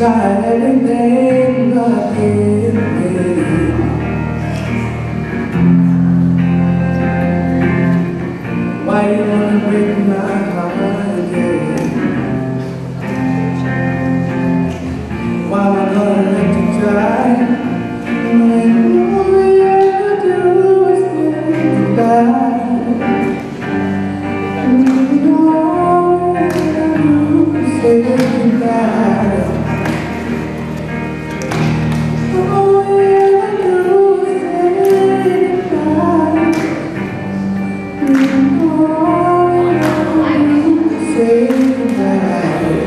tried everything but I can't make it. Why you wanna break my heart again? Why am I gonna let you try? When all we ever do is say goodbye. And all we ever do is say goodbye. All we ever do is say goodbye. And all we ever do is say goodbye.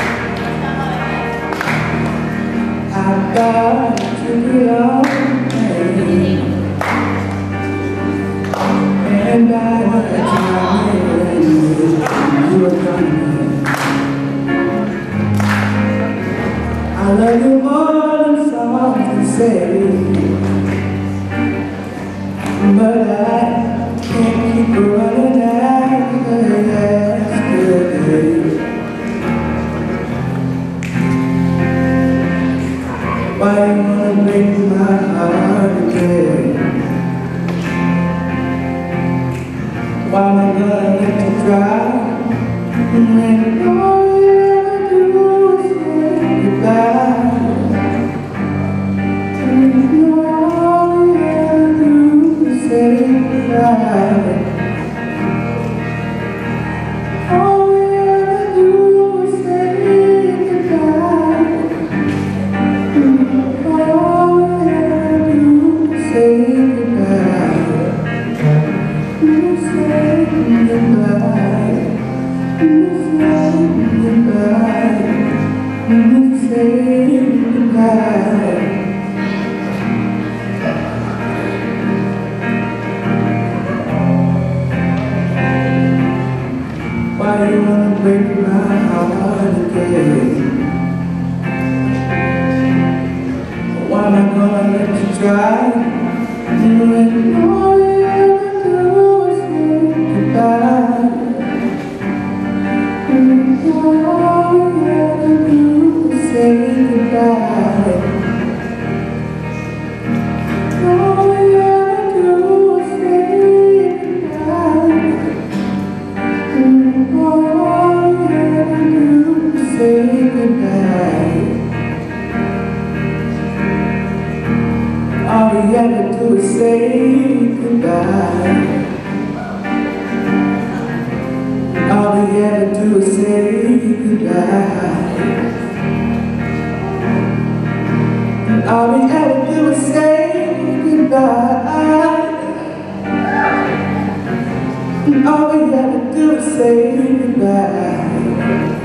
I got to get on. And I know that you were coming. I love you more than songs can say, but I can't keep running after yesterday. Why you wanna break my heart again? Why am I gonna let you try? When all you ever do is say goodbye. And all you ever do is say goodbye. All you ever do is say goodbye. And all you ever do is say goodbye. You say goodbye. You say goodbye. You say goodbye. Why you wanna break my heart again? Why am I gonna let you try? When all you ever do is say goodbye. And all you ever do is say goodbye. All you ever do is say goodbye. And all you ever do is say goodbye. All you ever do is say goodbye. All we ever do is say goodbye. All we ever do is say goodbye. All we ever do is say goodbye.